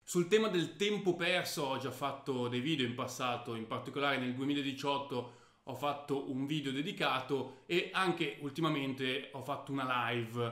Sul tema del tempo perso ho già fatto dei video in passato, in particolare nel 2018 ho fatto un video dedicato e anche ultimamente ho fatto una live.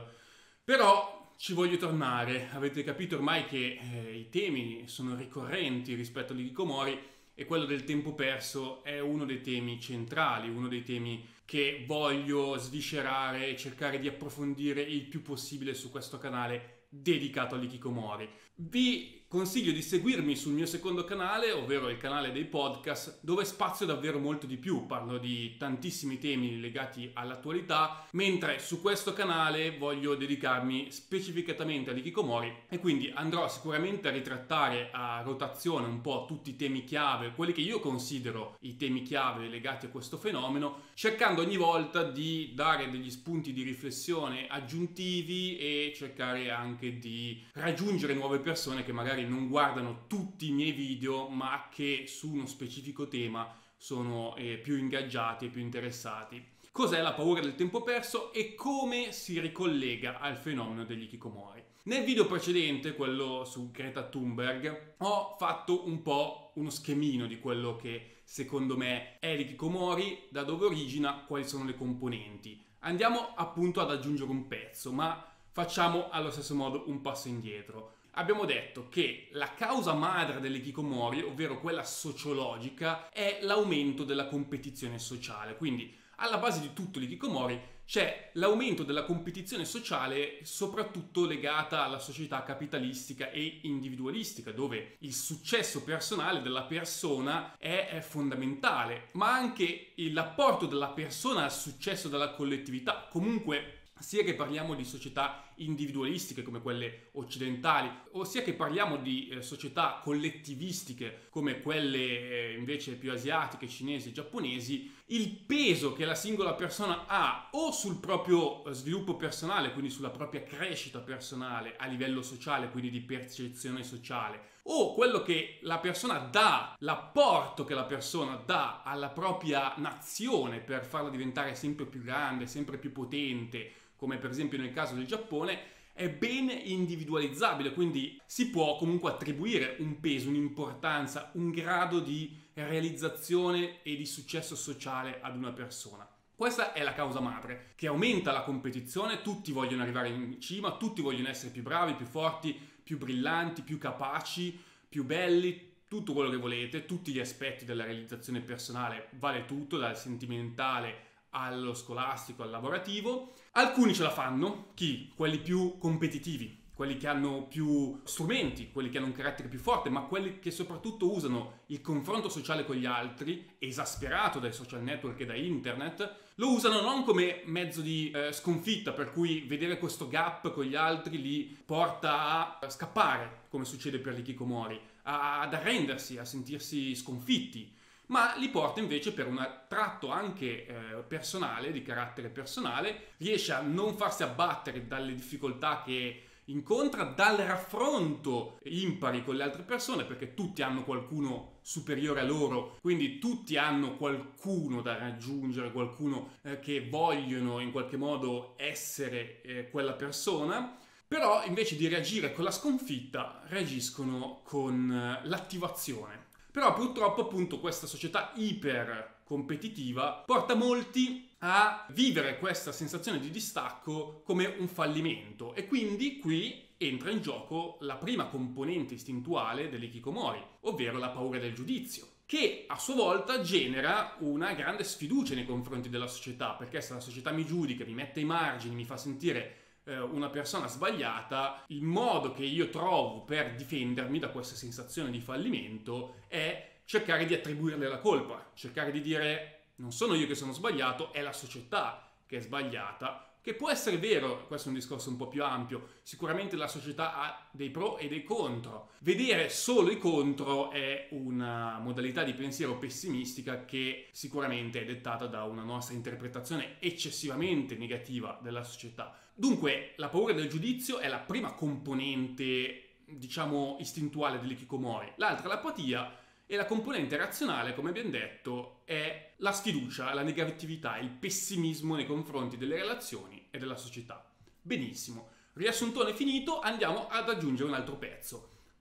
Però ci voglio tornare, avete capito ormai che i temi sono ricorrenti rispetto all'hikikomori e quello del tempo perso è uno dei temi centrali, uno dei temi che voglio sviscerare e cercare di approfondire il più possibile su questo canale dedicato all'hikikomori. Vi consiglio di seguirmi sul mio secondo canale, ovvero il canale dei podcast, dove spazio davvero molto di più, parlo di tantissimi temi legati all'attualità, mentre su questo canale voglio dedicarmi specificatamente all'hikikomori e quindi andrò sicuramente a ritrattare a rotazione un po' tutti i temi chiave, quelli che io considero i temi chiave legati a questo fenomeno, cercando ogni volta di dare degli spunti di riflessione aggiuntivi e cercare anche di raggiungere nuove persone che magari non guardano tutti i miei video ma che su uno specifico tema sono più ingaggiati e più interessati. Cos'è la paura del tempo perso e come si ricollega al fenomeno degli hikikomori? Nel video precedente, quello su Greta Thunberg, ho fatto un po' uno schemino di quello che secondo me è l'hikikomori, da dove origina, quali sono le componenti. Andiamo appunto ad aggiungere un pezzo, ma facciamo allo stesso modo un passo indietro. Abbiamo detto che la causa madre dell'hikikomori, ovvero quella sociologica, è l'aumento della competizione sociale. Quindi alla base di tutto l'hikikomori c'è l'aumento della competizione sociale, soprattutto legata alla società capitalistica e individualistica, dove il successo personale della persona è fondamentale, ma anche l'apporto della persona al successo della collettività. Comunque, sia che parliamo di società individualistiche come quelle occidentali, o sia che parliamo di società collettivistiche come quelle invece più asiatiche, cinesi, giapponesi, il peso che la singola persona ha o sul proprio sviluppo personale, quindi sulla propria crescita personale a livello sociale, quindi di percezione sociale, o quello che la persona dà, l'apporto che la persona dà alla propria nazione per farla diventare sempre più grande, sempre più potente, come per esempio nel caso del Giappone, è ben individualizzabile, quindi si può comunque attribuire un peso, un'importanza, un grado di realizzazione e di successo sociale ad una persona. Questa è la causa madre, che aumenta la competizione, tutti vogliono arrivare in cima, tutti vogliono essere più bravi, più forti, più brillanti, più capaci, più belli, tutto quello che volete, tutti gli aspetti della realizzazione personale, vale tutto, dal sentimentale allo scolastico, al lavorativo. Alcuni ce la fanno, chi? Quelli più competitivi, quelli che hanno più strumenti, quelli che hanno un carattere più forte, ma quelli che soprattutto usano il confronto sociale con gli altri, esasperato dai social network e da internet, lo usano non come mezzo di sconfitta, per cui vedere questo gap con gli altri li porta a scappare, come succede per l'hikikomori, ad arrendersi, a sentirsi sconfitti, ma li porta invece per un tratto anche personale, di carattere personale, riesce a non farsi abbattere dalle difficoltà che incontra, dal raffronto impari con le altre persone, perché tutti hanno qualcuno superiore a loro, quindi tutti hanno qualcuno da raggiungere, qualcuno che vogliono in qualche modo essere quella persona. Però invece di reagire con la sconfitta reagiscono con l'attivazione. Però purtroppo appunto questa società iper competitiva porta molti a vivere questa sensazione di distacco come un fallimento e quindi qui entra in gioco la prima componente istintuale dell'hikikomori, ovvero la paura del giudizio, che a sua volta genera una grande sfiducia nei confronti della società, perché se la società mi giudica, mi mette ai margini, mi fa sentire una persona sbagliata, il modo che io trovo per difendermi da questa sensazione di fallimento è cercare di attribuirle la colpa, cercare di dire non sono io che sono sbagliato, è la società che è sbagliata, che può essere vero, questo è un discorso un po' più ampio, sicuramente la società ha dei pro e dei contro. Vedere solo i contro è una modalità di pensiero pessimistica che sicuramente è dettata da una nostra interpretazione eccessivamente negativa della società. Dunque, la paura del giudizio è la prima componente, diciamo, istintuale dell'hikikomori. L'altra, l'apatia, e la componente razionale, come abbiamo detto, è la sfiducia, la negatività, il pessimismo nei confronti delle relazioni e della società. Benissimo, riassuntone finito, andiamo ad aggiungere un altro pezzo.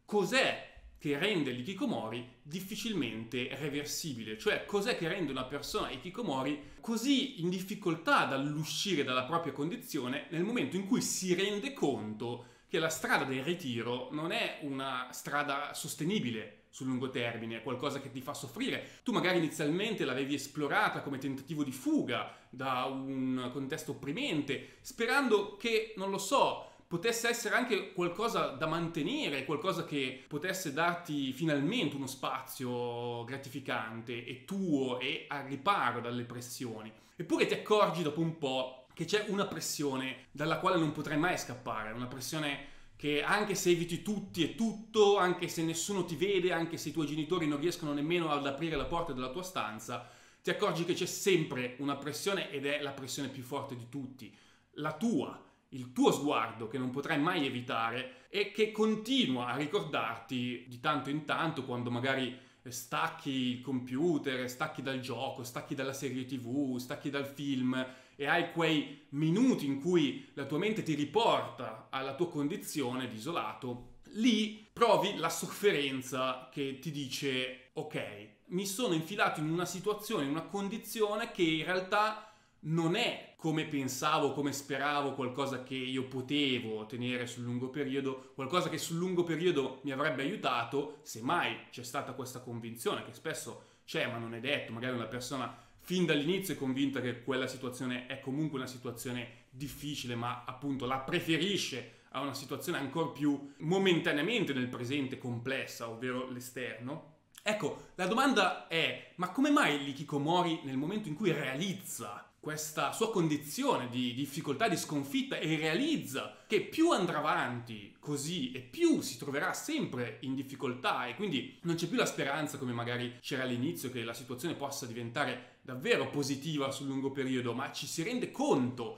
cos'è che rende l'ikikomori difficilmente reversibile, cioè cos'è che rende una persona ikikomori così in difficoltà dall'uscire dalla propria condizione nel momento in cui si rende conto che la strada del ritiro non è una strada sostenibile sul lungo termine, è qualcosa che ti fa soffrire. Tu magari inizialmente l'avevi esplorata come tentativo di fuga da un contesto opprimente, sperando che, non lo so, potesse essere anche qualcosa da mantenere, qualcosa che potesse darti finalmente uno spazio gratificante e tuo e al riparo dalle pressioni. Eppure ti accorgi dopo un po' che c'è una pressione dalla quale non potrai mai scappare, una pressione che anche se eviti tutti e tutto, anche se nessuno ti vede, anche se i tuoi genitori non riescono nemmeno ad aprire la porta della tua stanza, ti accorgi che c'è sempre una pressione ed è la pressione più forte di tutti, la tua. Il tuo sguardo che non potrai mai evitare e che continua a ricordarti di tanto in tanto quando magari stacchi il computer, stacchi dal gioco, stacchi dalla serie TV, stacchi dal film e hai quei minuti in cui la tua mente ti riporta alla tua condizione di isolato, lì provi la sofferenza che ti dice ok, mi sono infilato in una situazione, in una condizione che in realtà non è come pensavo, come speravo, qualcosa che io potevo ottenere sul lungo periodo, qualcosa che sul lungo periodo mi avrebbe aiutato, se mai c'è stata questa convinzione, che spesso c'è ma non è detto, magari una persona fin dall'inizio è convinta che quella situazione è comunque una situazione difficile, ma appunto la preferisce a una situazione ancora più momentaneamente nel presente complessa, ovvero l'esterno. Ecco, la domanda è, ma come mai l'ikikomori nel momento in cui realizza questa sua condizione di difficoltà, di sconfitta e realizza che più andrà avanti così e più si troverà sempre in difficoltà e quindi non c'è più la speranza come magari c'era all'inizio che la situazione possa diventare davvero positiva sul lungo periodo, ma ci si rende conto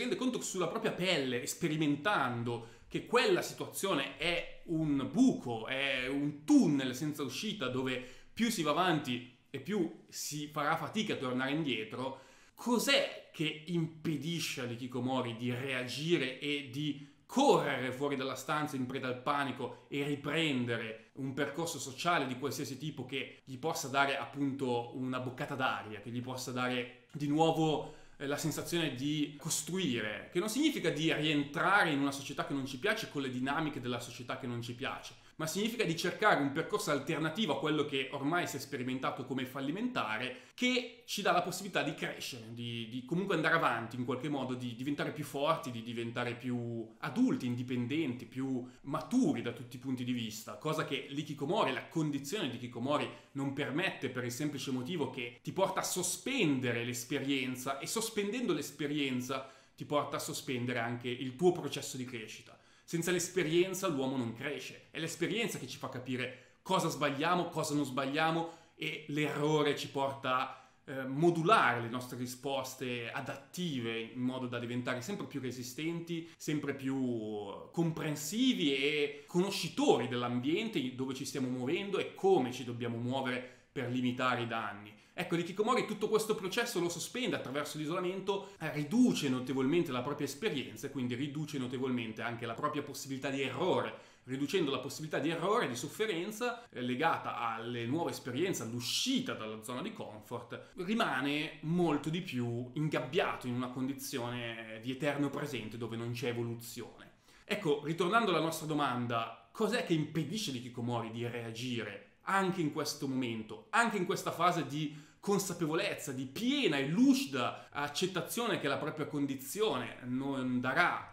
sulla propria pelle, sperimentando che quella situazione è un buco, è un tunnel senza uscita dove più si va avanti e più si farà fatica a tornare indietro. Cos'è che impedisce all'ikikomori di reagire e di correre fuori dalla stanza in preda al panico e riprendere un percorso sociale di qualsiasi tipo che gli possa dare appunto una boccata d'aria, che gli possa dare di nuovo la sensazione di costruire, che non significa di rientrare in una società che non ci piace con le dinamiche della società che non ci piace, ma significa di cercare un percorso alternativo a quello che ormai si è sperimentato come fallimentare, che ci dà la possibilità di crescere, di comunque andare avanti in qualche modo, di diventare più forti, di diventare più adulti, indipendenti, più maturi da tutti i punti di vista, cosa che l'ikikomori, la condizione di ikikomori non permette per il semplice motivo che ti porta a sospendere l'esperienza e sospendendo l'esperienza ti porta a sospendere anche il tuo processo di crescita. Senza l'esperienza l'uomo non cresce, è l'esperienza che ci fa capire cosa sbagliamo, cosa non sbagliamo e l'errore ci porta a modulare le nostre risposte adattive in modo da diventare sempre più resistenti, sempre più comprensivi e conoscitori dell'ambiente dove ci stiamo muovendo e come ci dobbiamo muovere per limitare i danni. Ecco, l'ikikomori tutto questo processo lo sospende attraverso l'isolamento, riduce notevolmente la propria esperienza e quindi riduce notevolmente anche la propria possibilità di errore. Riducendo la possibilità di errore e di sofferenza legata alle nuove esperienze, all'uscita dalla zona di comfort, rimane molto di più ingabbiato in una condizione di eterno presente dove non c'è evoluzione. Ecco, ritornando alla nostra domanda, cos'è che impedisce l'ikikomori di reagire anche in questo momento, anche in questa fase di consapevolezza, di piena e lucida accettazione che la propria condizione non darà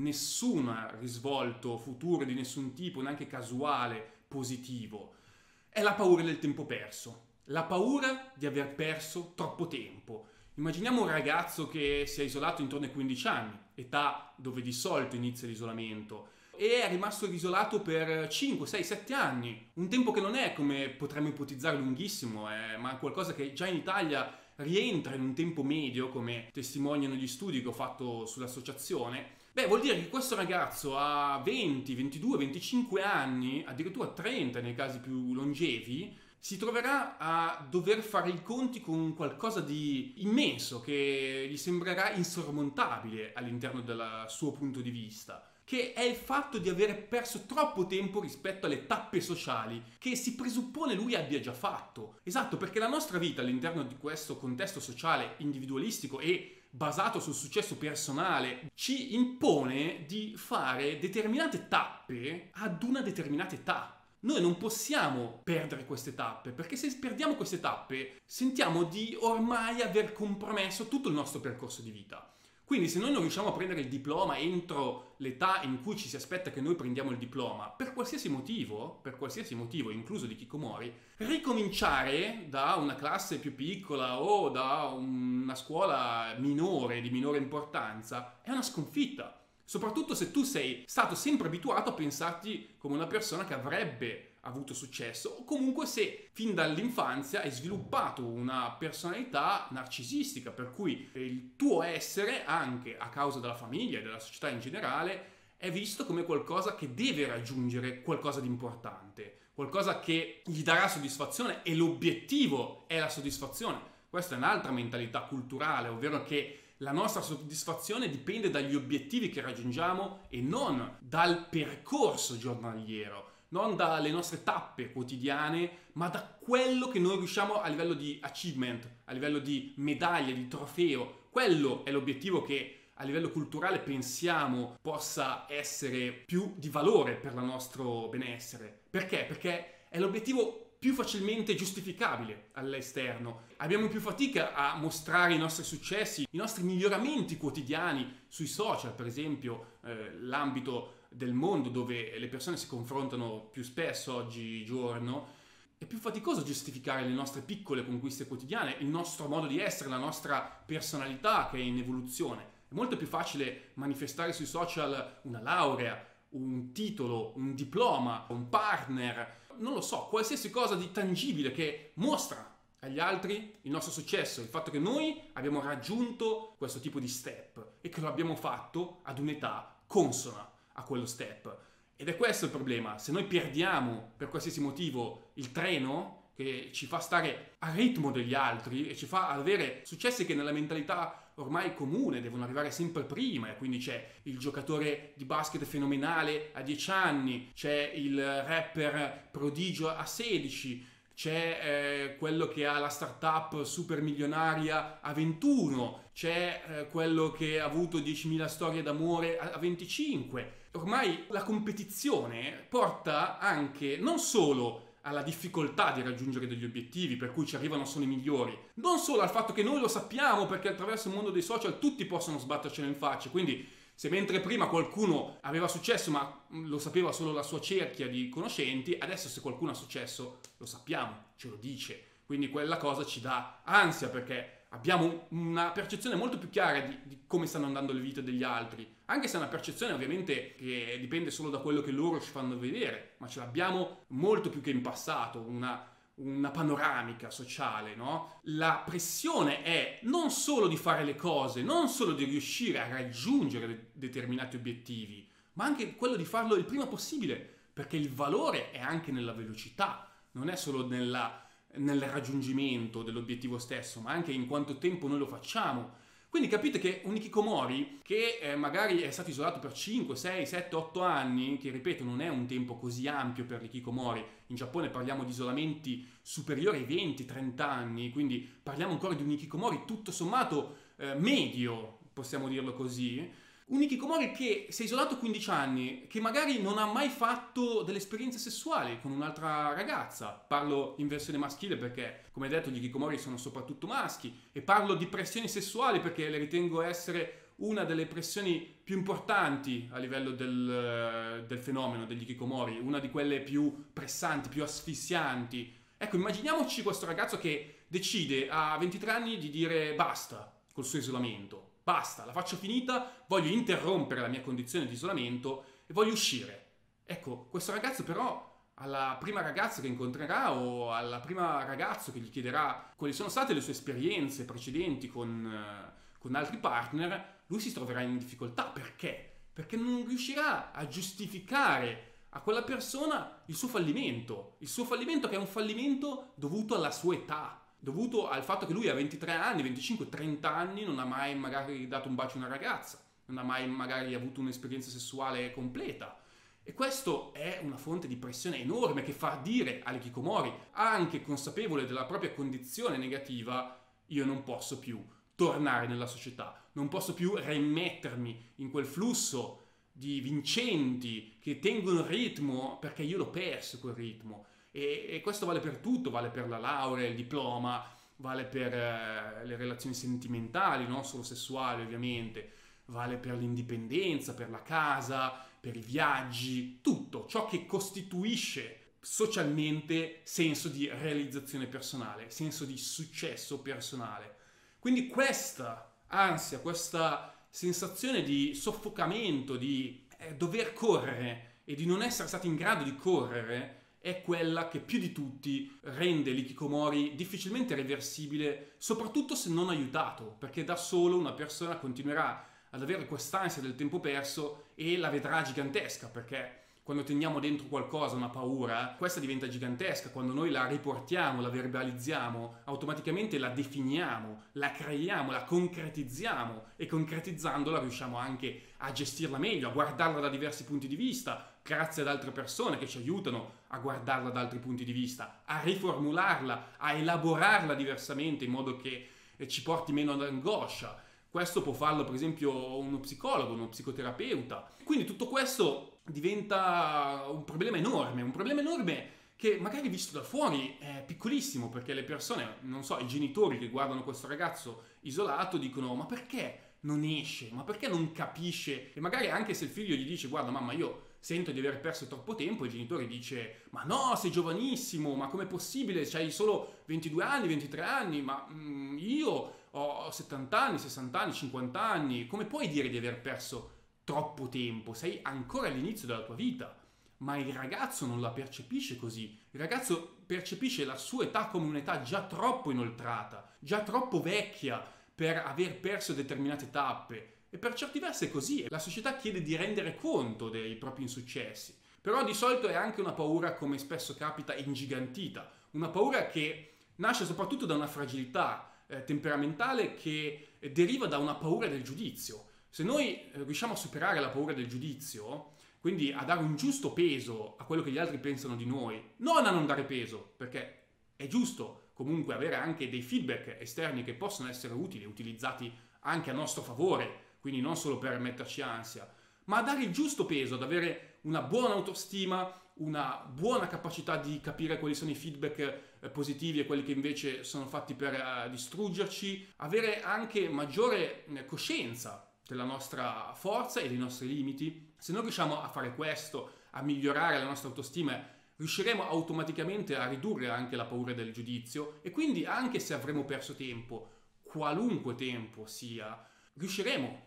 nessun risvolto futuro di nessun tipo, neanche casuale, positivo? È la paura del tempo perso, la paura di aver perso troppo tempo. Immaginiamo un ragazzo che si è isolato intorno ai 15 anni, età dove di solito inizia l'isolamento, e è rimasto isolato per 5, 6, 7 anni, un tempo che non è, come potremmo ipotizzare, lunghissimo, ma qualcosa che già in Italia rientra in un tempo medio, come testimoniano gli studi che ho fatto sull'associazione. Beh, vuol dire che questo ragazzo a 20, 22, 25 anni, addirittura 30 nei casi più longevi, si troverà a dover fare i conti con qualcosa di immenso che gli sembrerà insormontabile all'interno del suo punto di vista. che è il fatto di avere perso troppo tempo rispetto alle tappe sociali che si presuppone lui abbia già fatto. Esatto, perché la nostra vita all'interno di questo contesto sociale individualistico e basato sul successo personale ci impone di fare determinate tappe ad una determinata età. Noi non possiamo perdere queste tappe, perché se perdiamo queste tappe sentiamo di ormai aver compromesso tutto il nostro percorso di vita. Quindi se noi non riusciamo a prendere il diploma entro l'età in cui ci si aspetta che noi prendiamo il diploma, per qualsiasi motivo, incluso di Hikikomori, ricominciare da una classe più piccola o da una scuola minore, di minore importanza, è una sconfitta. Soprattutto se tu sei stato sempre abituato a pensarti come una persona che avrebbe avuto successo, o comunque se fin dall'infanzia hai sviluppato una personalità narcisistica, per cui il tuo essere, anche a causa della famiglia e della società in generale, è visto come qualcosa che deve raggiungere qualcosa di importante, qualcosa che gli darà soddisfazione, e l'obiettivo è la soddisfazione. Questa è un'altra mentalità culturale, ovvero che la nostra soddisfazione dipende dagli obiettivi che raggiungiamo e non dal percorso giornaliero, non dalle nostre tappe quotidiane, ma da quello che noi riusciamo a livello di achievement, a livello di medaglia, di trofeo. Quello è l'obiettivo che a livello culturale pensiamo possa essere più di valore per il nostro benessere. Perché? Perché è l'obiettivo più facilmente giustificabile all'esterno. Abbiamo più fatica a mostrare i nostri successi, i nostri miglioramenti quotidiani sui social, per esempio, l'ambito del mondo dove le persone si confrontano più spesso oggigiorno. È più faticoso giustificare le nostre piccole conquiste quotidiane, il nostro modo di essere, la nostra personalità che è in evoluzione. È molto più facile manifestare sui social una laurea, un titolo, un diploma, un partner, non lo so, qualsiasi cosa di tangibile che mostra agli altri il nostro successo, il fatto che noi abbiamo raggiunto questo tipo di step e che lo abbiamo fatto ad un'età consona a quello step. Ed è questo il problema. Se noi perdiamo per qualsiasi motivo il treno che ci fa stare al ritmo degli altri e ci fa avere successi che nella mentalità ormai comune devono arrivare sempre prima, e quindi c'è il giocatore di basket fenomenale a 10 anni, c'è il rapper prodigio a 16, c'è quello che ha la startup super milionaria a 21, c'è quello che ha avuto 10.000 storie d'amore a 25. Ormai la competizione porta anche non solo alla difficoltà di raggiungere degli obiettivi per cui ci arrivano solo i migliori, non solo al fatto che noi lo sappiamo perché attraverso il mondo dei social tutti possono sbattercelo in faccia, quindi se mentre prima qualcuno aveva successo ma lo sapeva solo la sua cerchia di conoscenti, adesso se qualcuno ha successo lo sappiamo, ce lo dice, quindi quella cosa ci dà ansia perché abbiamo una percezione molto più chiara di come stanno andando le vite degli altri, anche se è una percezione ovviamente che dipende solo da quello che loro ci fanno vedere, ma ce l'abbiamo molto più che in passato, una panoramica sociale, no? La pressione è non solo di fare le cose, non solo di riuscire a raggiungere determinati obiettivi, ma anche quello di farlo il prima possibile, perché il valore è anche nella velocità, non è solo nel raggiungimento dell'obiettivo stesso, ma anche in quanto tempo noi lo facciamo. Quindi capite che un hikikomori che magari è stato isolato per 5, 6, 7, 8 anni, che ripeto non è un tempo così ampio per l'hikikomori, in Giappone parliamo di isolamenti superiori ai 20-30 anni, quindi parliamo ancora di un hikikomori tutto sommato medio, possiamo dirlo così. Un hikikomori che si è isolato 15 anni, che magari non ha mai fatto delle esperienze sessuali con un'altra ragazza. Parlo in versione maschile perché, come detto, gli hikikomori sono soprattutto maschi. E parlo di pressioni sessuali perché le ritengo essere una delle pressioni più importanti a livello del fenomeno degli hikikomori. Una di quelle più pressanti, più asfissianti. Ecco, immaginiamoci questo ragazzo che decide a 23 anni di dire basta col suo isolamento. Basta, la faccio finita, voglio interrompere la mia condizione di isolamento e voglio uscire. Ecco, questo ragazzo però alla prima ragazza che incontrerà o alla prima ragazzo che gli chiederà quali sono state le sue esperienze precedenti con altri partner, lui si troverà in difficoltà. Perché? Perché non riuscirà a giustificare a quella persona il suo fallimento che è un fallimento dovuto alla sua età, dovuto al fatto che lui a 23 anni, 25, 30 anni non ha mai magari dato un bacio a una ragazza. non ha mai magari avuto un'esperienza sessuale completa. E questo è una fonte di pressione enorme che fa dire all'ikikomori, anche consapevole della propria condizione negativa, io non posso più tornare nella società, non posso più rimettermi in quel flusso di vincenti che tengono il ritmo perché io l'ho perso quel ritmo. E questo vale per tutto, vale per la laurea, il diploma, vale per le relazioni sentimentali, non solo sessuali ovviamente, vale per l'indipendenza, per la casa, per i viaggi, tutto ciò che costituisce socialmente senso di realizzazione personale, senso di successo personale. Quindi questa ansia, questa sensazione di soffocamento, di dover correre e di non essere stati in grado di correre è quella che più di tutti rende l'ikikomori difficilmente reversibile, soprattutto se non aiutato, perché da solo una persona continuerà ad avere quest'ansia del tempo perso e la vedrà gigantesca, perché quando teniamo dentro qualcosa, una paura, questa diventa gigantesca. Quando noi la riportiamo, la verbalizziamo, automaticamente la definiamo, la creiamo, la concretizziamo e concretizzandola riusciamo anche a gestirla meglio, a guardarla da diversi punti di vista, grazie ad altre persone che ci aiutano a guardarla da altri punti di vista, a riformularla, a elaborarla diversamente in modo che ci porti meno all'angoscia. Questo può farlo per esempio uno psicologo, uno psicoterapeuta. Quindi tutto questo diventa un problema enorme che magari visto da fuori è piccolissimo, perché le persone, non so, i genitori che guardano questo ragazzo isolato dicono ma perché non esce, ma perché non capisce? E magari anche se il figlio gli dice guarda mamma io sento di aver perso troppo tempo, il genitore dice ma no sei giovanissimo, ma com'è possibile, c'hai solo 22 anni, 23 anni, ma io ho 70 anni, 60 anni, 50 anni, come puoi dire di aver perso troppo tempo? Sei ancora all'inizio della tua vita. Ma il ragazzo non la percepisce così. Il ragazzo percepisce la sua età come un'età già troppo inoltrata, già troppo vecchia per aver perso determinate tappe. E per certi versi è così. La società chiede di rendere conto dei propri insuccessi. Però di solito è anche una paura, come spesso capita, ingigantita. Una paura che nasce soprattutto da una fragilità temperamentale che deriva da una paura del giudizio. Se noi riusciamo a superare la paura del giudizio, quindi a dare un giusto peso a quello che gli altri pensano di noi, non a non dare peso, perché è giusto comunque avere anche dei feedback esterni che possono essere utili, utilizzati anche a nostro favore, quindi non solo per metterci ansia, ma a dare il giusto peso, ad avere una buona autostima, una buona capacità di capire quali sono i feedback positivi e quelli che invece sono fatti per distruggerci, avere anche maggiore coscienza della nostra forza e dei nostri limiti. Se noi riusciamo a fare questo, a migliorare la nostra autostima, riusciremo automaticamente a ridurre anche la paura del giudizio e quindi anche se avremo perso tempo, qualunque tempo sia, riusciremo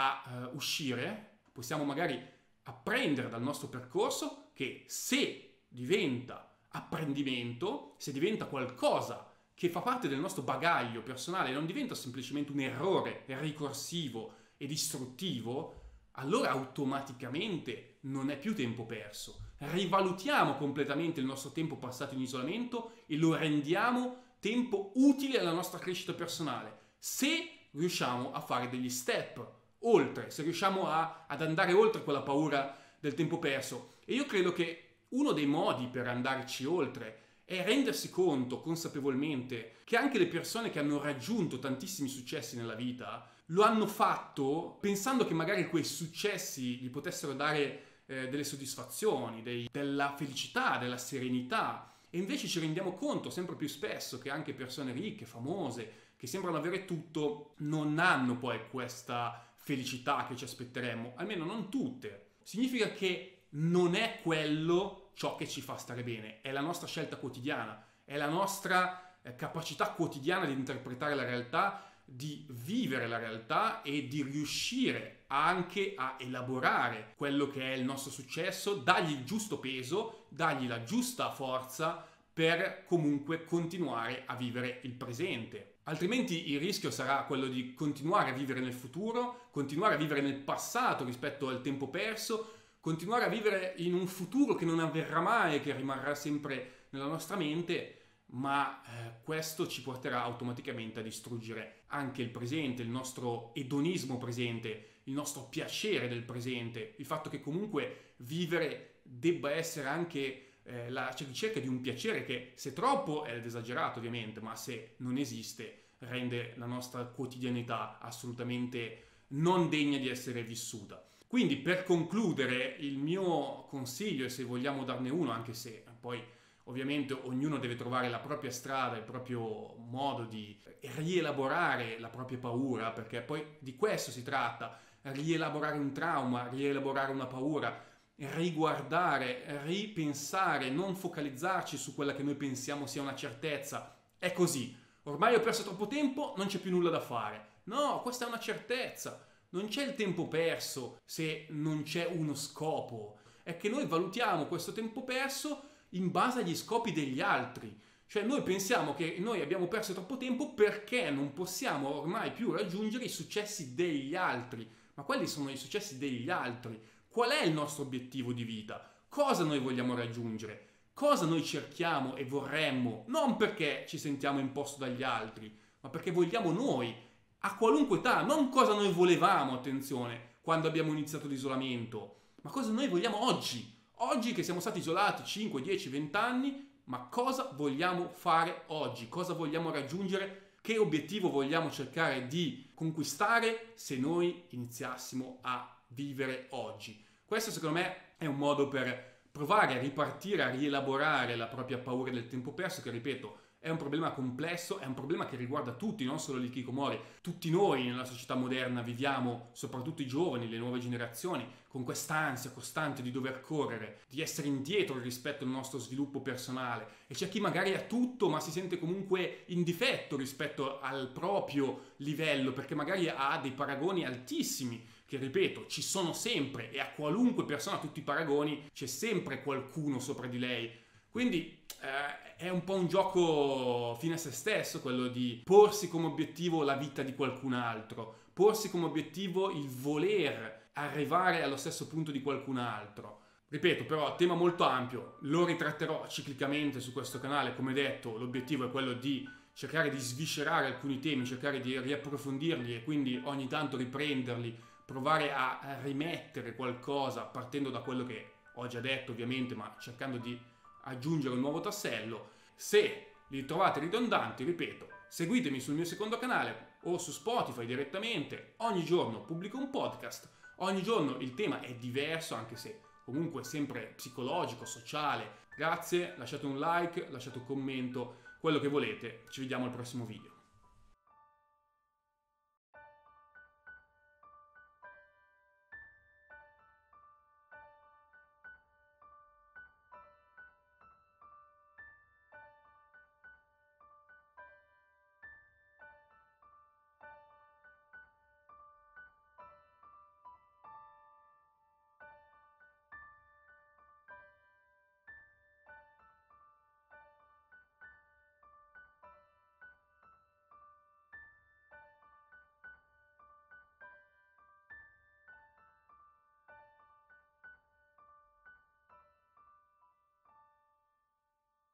a uscire, possiamo magari apprendere dal nostro percorso che se diventa apprendimento, se diventa qualcosa che fa parte del nostro bagaglio personale, non diventa semplicemente un errore ricorsivo e distruttivo, allora automaticamente non è più tempo perso. Rivalutiamo completamente il nostro tempo passato in isolamento e lo rendiamo tempo utile alla nostra crescita personale. Se riusciamo a fare degli step oltre, se riusciamo ad andare oltre quella paura del tempo perso. E io credo che uno dei modi per andarci oltre è rendersi conto consapevolmente che anche le persone che hanno raggiunto tantissimi successi nella vita lo hanno fatto pensando che magari quei successi gli potessero dare delle soddisfazioni, della felicità, della serenità. E invece ci rendiamo conto sempre più spesso che anche persone ricche, famose, che sembrano avere tutto, non hanno poi questa felicità che ci aspetteremmo, almeno non tutte. Significa che non è quello ciò che ci fa stare bene, è la nostra scelta quotidiana, è la nostra capacità quotidiana di interpretare la realtà, di vivere la realtà e di riuscire anche a elaborare quello che è il nostro successo, dargli il giusto peso, dargli la giusta forza per comunque continuare a vivere il presente. Altrimenti il rischio sarà quello di continuare a vivere nel futuro, continuare a vivere nel passato rispetto al tempo perso, continuare a vivere in un futuro che non avverrà mai e che rimarrà sempre nella nostra mente, ma questo ci porterà automaticamente a distruggere anche il presente, il nostro edonismo presente, il nostro piacere del presente, il fatto che comunque vivere debba essere anche la ricerca di un piacere che, se troppo, è esagerato ovviamente, ma se non esiste rende la nostra quotidianità assolutamente non degna di essere vissuta. Quindi, per concludere, il mio consiglio, e se vogliamo darne uno, anche se poi ovviamente ognuno deve trovare la propria strada, il proprio modo di rielaborare la propria paura, perché poi di questo si tratta, rielaborare un trauma, rielaborare una paura, riguardare, ripensare, non focalizzarci su quella che noi pensiamo sia una certezza. È così, ormai ho perso troppo tempo, non c'è più nulla da fare. No, questa è una certezza. Non c'è il tempo perso se non c'è uno scopo. È che noi valutiamo questo tempo perso in base agli scopi degli altri. Cioè noi pensiamo che noi abbiamo perso troppo tempo perché non possiamo ormai più raggiungere i successi degli altri. Ma quali sono i successi degli altri? Qual è il nostro obiettivo di vita? Cosa noi vogliamo raggiungere? Cosa noi cerchiamo e vorremmo? Non perché ci sentiamo imposto dagli altri, ma perché vogliamo noi, a qualunque età, non cosa noi volevamo, attenzione, quando abbiamo iniziato l'isolamento, ma cosa noi vogliamo oggi. Oggi che siamo stati isolati 5, 10, 20 anni, ma cosa vogliamo fare oggi? Cosa vogliamo raggiungere? Che obiettivo vogliamo cercare di conquistare se noi iniziassimo a vivere oggi? Questo secondo me è un modo per provare a ripartire, a rielaborare la propria paura del tempo perso, che ripeto è un problema complesso, è un problema che riguarda tutti, non solo l'Hikikomori. Tutti noi nella società moderna viviamo, soprattutto i giovani, le nuove generazioni, con quest'ansia costante di dover correre, di essere indietro rispetto al nostro sviluppo personale. E c'è chi magari ha tutto ma si sente comunque in difetto rispetto al proprio livello, perché magari ha dei paragoni altissimi, che ripeto, ci sono sempre, e a qualunque persona, a tutti i paragoni, c'è sempre qualcuno sopra di lei. Quindi è un po' un gioco fine a se stesso, quello di porsi come obiettivo la vita di qualcun altro, porsi come obiettivo il voler arrivare allo stesso punto di qualcun altro. Ripeto, però, tema molto ampio, lo ritratterò ciclicamente su questo canale. Come detto, l'obiettivo è quello di cercare di sviscerare alcuni temi, cercare di riapprofondirli e quindi ogni tanto riprenderli, provare a rimettere qualcosa partendo da quello che ho già detto ovviamente, ma cercando di aggiungere un nuovo tassello. Se li trovate ridondanti, ripeto, seguitemi sul mio secondo canale o su Spotify direttamente. Ogni giorno pubblico un podcast, ogni giorno il tema è diverso, anche se comunque sempre psicologico, sociale. Grazie, lasciate un like, lasciate un commento, quello che volete. Ci vediamo al prossimo video.